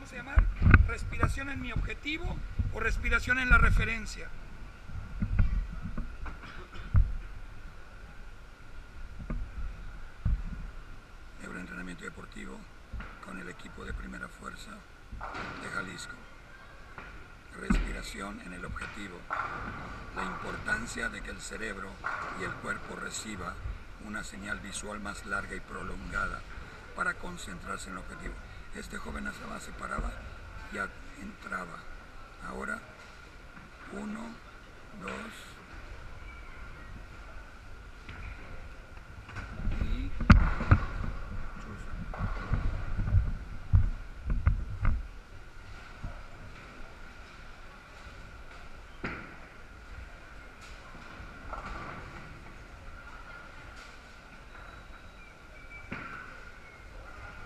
vamos a llamar respiración en mi objetivo o respiración en la referencia. Neuroentrenamiento deportivo con el equipo de Primera Fuerza de Jalisco. Respiración en el objetivo. La importancia de que el cerebro y el cuerpo reciba una señal visual más larga y prolongada para concentrarse en el objetivo. Este joven se paraba y ya entraba. Ahora, 1, 2 y chuza.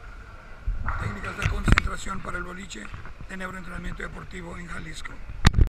Técnicas de concentración para el boliche de neuroentrenamiento deportivo en Jalisco.